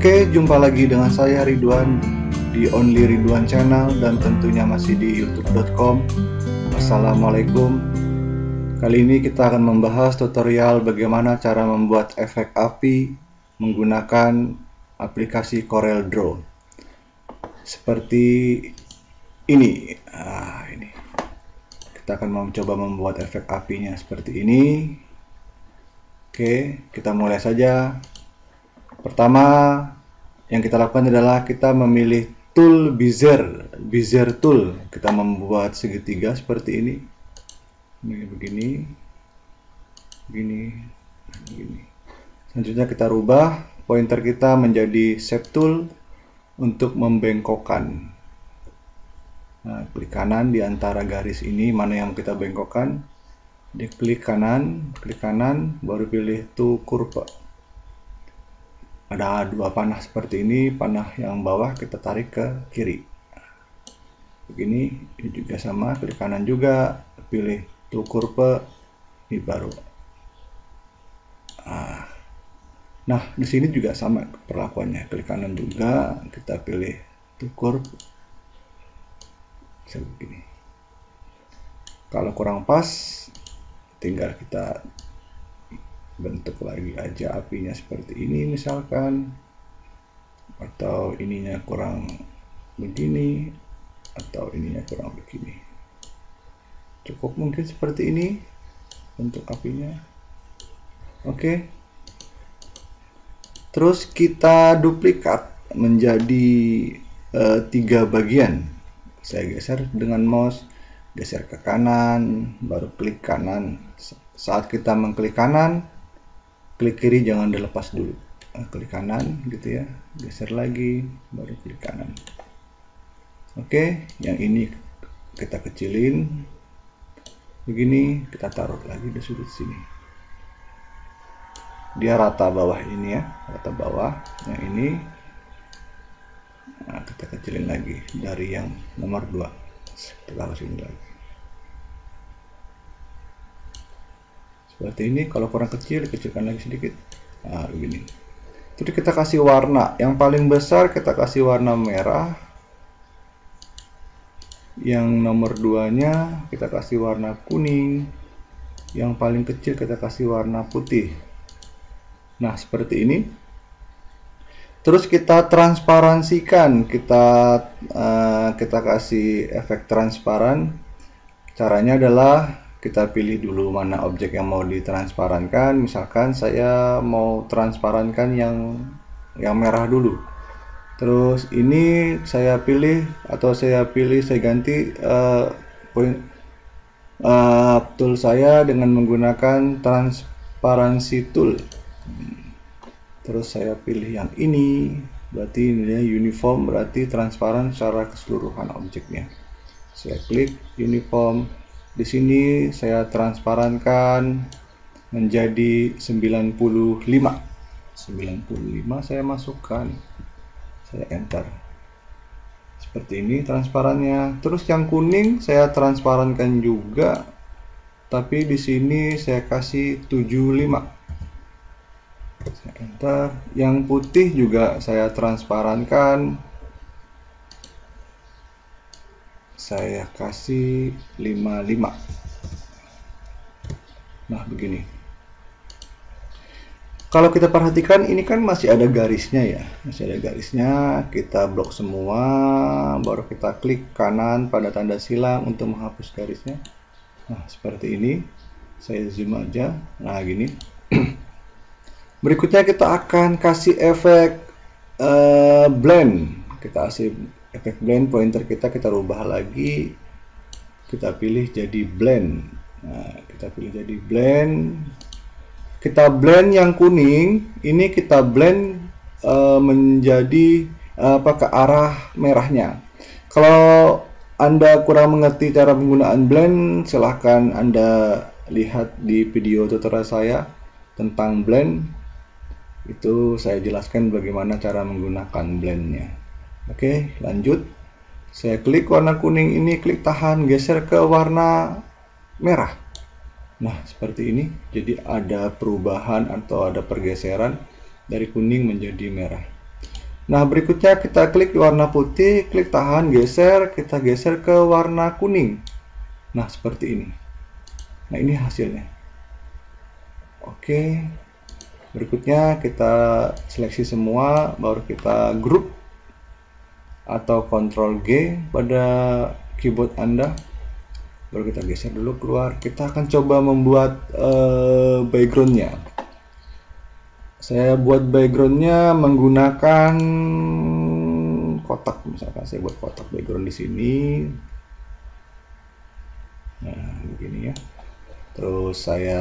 Oke, jumpa lagi dengan saya Ridwan di Only Ridwan Channel dan tentunya masih di youtube.com. Assalamualaikum. Kali ini kita akan membahas tutorial bagaimana cara membuat efek api menggunakan aplikasi CorelDRAW. Seperti ini. Ini. Kita akan mencoba membuat efek apinya seperti ini. Oke, kita mulai saja. Pertama yang kita lakukan adalah kita memilih tool Bezier tool. Kita membuat segitiga seperti ini. Begini. Selanjutnya kita rubah pointer kita menjadi shape tool untuk membengkokkan. Nah, klik kanan di antara garis ini mana yang kita bengkokkan. Klik kanan, baru pilih to curve. Ada dua panah seperti ini, panah yang bawah kita tarik ke kiri. Begini, ini juga sama, klik kanan juga, pilih to curve, ini baru. Nah, di sini juga sama perlakuannya, klik kanan juga, kita pilih to curve, seperti ini. Kalau kurang pas, tinggal kita bentuk lagi aja apinya seperti ini misalkan, atau ininya kurang begini, atau ininya kurang begini. Cukup mungkin seperti ini bentuk apinya. Oke, terus kita duplikat menjadi 3 bagian. Saya geser dengan mouse, geser ke kanan, baru klik kanan. Saat kita mengklik kanan, klik kiri jangan dilepas dulu. Klik kanan gitu ya, geser lagi, baru klik kanan. Oke, yang ini kita kecilin. Begini, kita taruh lagi di sudut sini. Dia rata bawah ini ya, rata bawah. Yang ini kita kecilin lagi dari yang nomor 2. Kita taruh sini lagi. Seperti ini. Kalau kurang kecil, dikecilkan lagi sedikit. Nah, begini. Terus kita kasih warna. Yang paling besar kita kasih warna merah. Yang nomor 2-nya kita kasih warna kuning. Yang paling kecil kita kasih warna putih. Nah, seperti ini. Terus kita transparansikan. Kita kasih efek transparan. Caranya adalah kita pilih dulu mana objek yang mau ditransparankan. Misalkan saya mau transparankan yang merah dulu. Terus ini saya pilih saya ganti tool saya dengan menggunakan transparansi tool. Terus saya pilih yang ini, berarti ini uniform, berarti transparan secara keseluruhan objeknya. Saya klik uniform. Di sini saya transparankan menjadi 95. 95 saya masukkan. Saya enter. Seperti ini transparannya. Terus yang kuning saya transparankan juga. Tapi di sini saya kasih 75. Saya enter. Yang putih juga saya transparankan. Saya kasih 55. Nah, begini. Kalau kita perhatikan ini kan masih ada garisnya ya. Masih ada garisnya. Kita blok semua, baru kita klik kanan pada tanda silang untuk menghapus garisnya. Nah, seperti ini. Saya zoom aja. Nah, gini. Berikutnya kita akan kasih efek blend. Kita kasih efek blend, pointer kita rubah lagi, kita pilih jadi blend. Nah, kita pilih jadi blend. Kita blend yang kuning, ini kita blend menjadi ke arah merahnya. Kalau Anda kurang mengerti cara penggunaan blend, silahkan Anda lihat di video tutorial saya tentang blend. Itu saya jelaskan bagaimana cara menggunakan blendnya. Oke, lanjut. Saya klik warna kuning ini, klik tahan, geser ke warna merah. Nah, seperti ini. Jadi ada perubahan atau ada pergeseran dari kuning menjadi merah. Nah, berikutnya kita klik di warna putih, klik tahan, geser, kita geser ke warna kuning. Nah, seperti ini. Nah, ini hasilnya. Oke. Berikutnya kita seleksi semua, baru kita grup atau Ctrl G pada keyboard Anda. Baru kita geser dulu keluar. Kita akan coba membuat backgroundnya. Saya buat backgroundnya menggunakan kotak, misalkan saya buat kotak background di sini. Nah, begini ya. Terus saya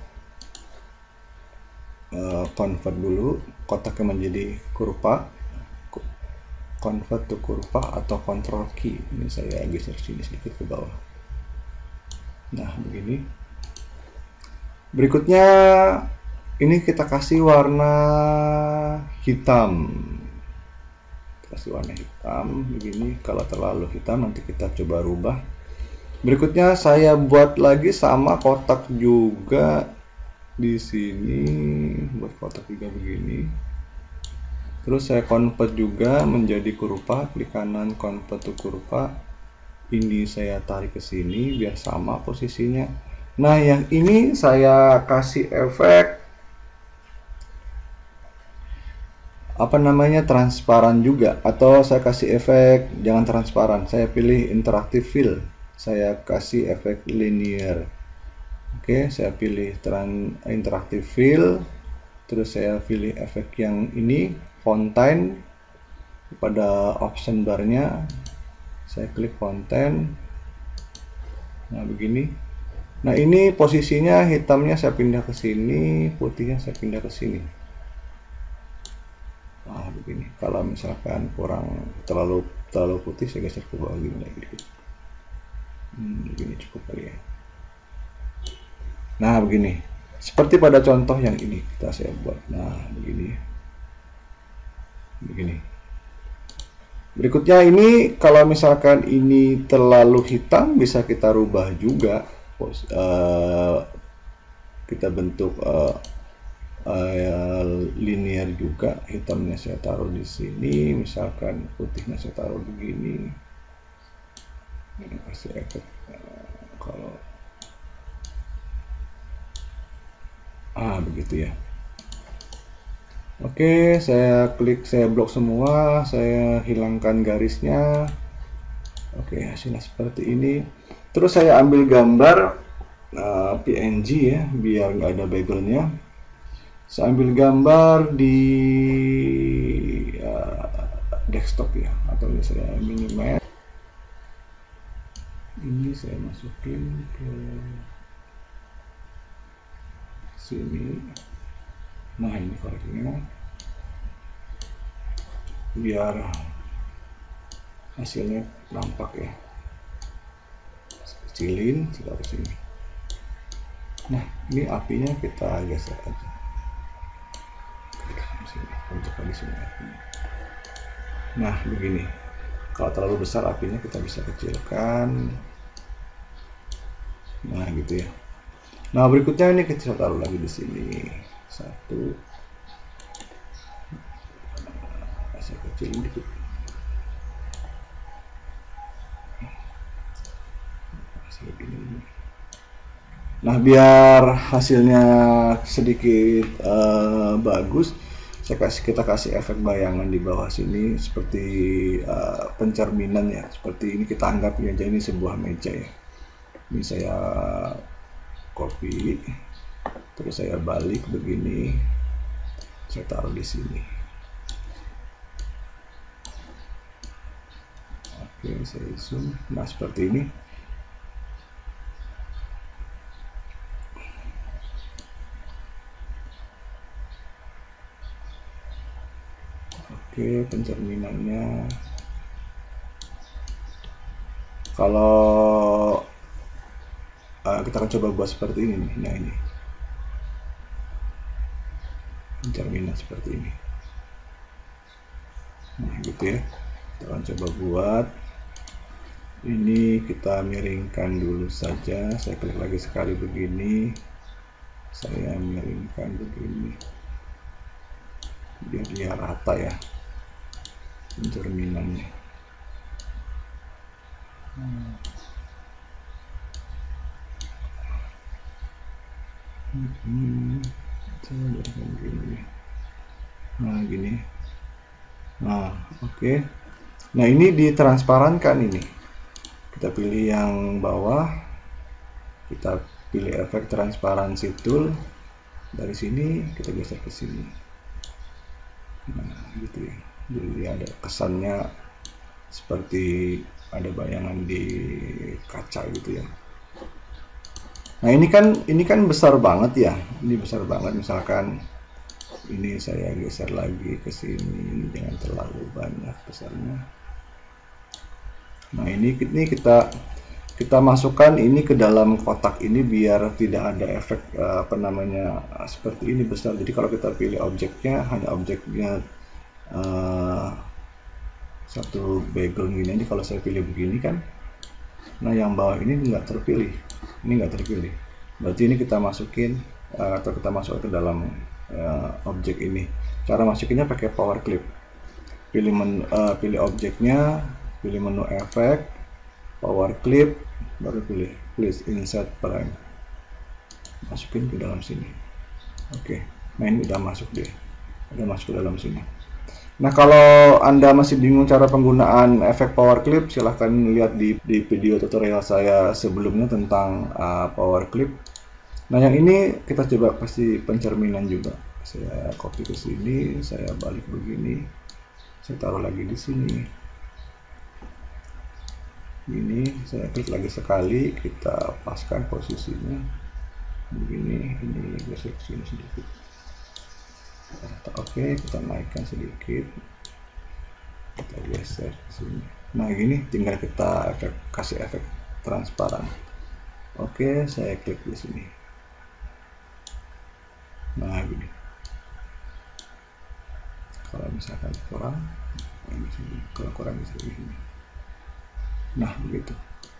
convert dulu kotaknya menjadi kurva. Convert to kurva atau Ctrl key. Ini saya geser sini sedikit ke bawah. Nah, begini. Berikutnya ini kita kasih warna hitam. Kasih warna hitam begini. Kalau terlalu hitam nanti kita coba rubah. Berikutnya saya buat lagi sama kotak juga di sini, buat kotak juga begini. Terus saya convert juga menjadi kurva, klik kanan convert to kurva. Ini saya tarik ke sini biar sama posisinya. Nah, yang ini saya kasih efek apa namanya, transparan juga, atau saya kasih efek jangan transparan, saya pilih interactive fill, saya kasih efek linear. Oke, saya pilih interactive fill, terus saya pilih efek yang ini fontaine. Pada option barnya saya klik fontaine. Nah, begini. Nah, ini posisinya hitamnya saya pindah ke sini, putihnya saya pindah ke sini. Nah, begini. Kalau misalkan kurang terlalu putih, saya geser ke bawah gini lagi dikit. Begini cukup kali ya. Nah, begini. Seperti pada contoh yang ini saya buat. Nah, begini. Begini. Berikutnya ini kalau misalkan ini terlalu hitam bisa kita rubah juga. Kita bentuk linear juga, hitamnya saya taruh di sini, misalkan putihnya saya taruh begini. Ini kasih efek kalau begitu ya. Oke, saya klik, saya blok semua, saya hilangkan garisnya. Oke, hasilnya seperti ini. Terus saya ambil gambar PNG ya, biar nggak ada backgroundnya. Saya ambil gambar di desktop ya, atau saya minimize. Ini saya masukin ke sini. Nah, ini koreknya biar hasilnya nampak ya. Kecilin sekitar sini. Nah, ini apinya kita geser aja. Untuk di sini apinya. Nah, begini. Kalau terlalu besar apinya kita bisa kecilkan. Nah, gitu ya. Nah, berikutnya ini kita taruh lagi di sini. Satu. Saya kecilin dikit. Nah, biar hasilnya sedikit bagus, kita kasih efek bayangan di bawah sini seperti pencerminan ya. Seperti ini kita anggap aja ini sebuah meja ya. Ini saya copy, terus saya balik begini, saya taruh di sini. Oke, saya zoom. Nah, seperti ini. Oke, pencerminannya. Kalau kita akan coba buat seperti ini nih. Nah, ini pencerminan seperti ini. Nah, gitu ya. Kita akan coba buat. Ini kita miringkan dulu saja. Saya klik lagi sekali begini. Saya miringkan begini biar dia rata ya. pencerminannya. Saya berikan gini. Nah gini. Nah oke. Nah ini ditransparankan ini. Kita pilih yang bawah. Kita pilih efek transparansi tool. Dari sini kita geser ke sini. Nah gitu ya. Jadi ada kesannya seperti ada bayangan di kaca gitu ya. Nah ini kan besar banget ya. Ini besar banget. Misalkan ini saya geser lagi ke sini, jangan terlalu banyak besarnya. Nah ini kita masukkan ini ke dalam kotak ini biar tidak ada efek seperti ini besar. Jadi kalau kita pilih objeknya, hanya objeknya satu background gini aja. Kalau saya pilih begini kan, nah yang bawah ini nggak terpilih, berarti ini kita masukin atau kita masuk ke dalam objek ini. Cara masukinnya pakai power clip. Pilih objeknya, pilih menu efek, power clip, baru pilih please insert frame, masukin ke dalam sini. Oke, nah ini udah masuk ke dalam sini. Nah kalau Anda masih bingung cara penggunaan efek power clip, silahkan lihat di video tutorial saya sebelumnya tentang power clip. Nah yang ini kita coba kasih pencerminan juga. Saya copy ke sini, saya balik begini, saya taruh lagi di sini. Ini saya klik lagi sekali, kita paskan posisinya begini. Ini geser sini sedikit. Oke, kita naikkan sedikit, kita geser ke sini. Nah gini, tinggal kita kasih efek transparan. Oke, saya klik di sini. Nah gini. Kalau misalkan kurang, kalau kurang bisa begini. Nah begitu.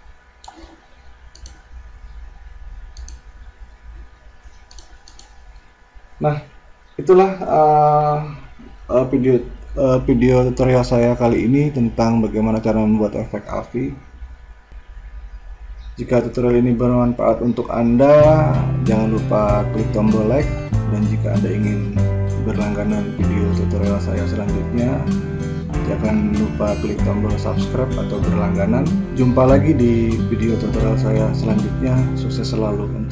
Nah itulah video tutorial saya kali ini tentang bagaimana cara membuat efek AVI. Jika tutorial ini bermanfaat untuk Anda, jangan lupa klik tombol like, dan jika Anda ingin berlangganan video tutorial saya selanjutnya, jangan lupa klik tombol subscribe atau berlangganan. Jumpa lagi di video tutorial saya selanjutnya. Sukses selalu.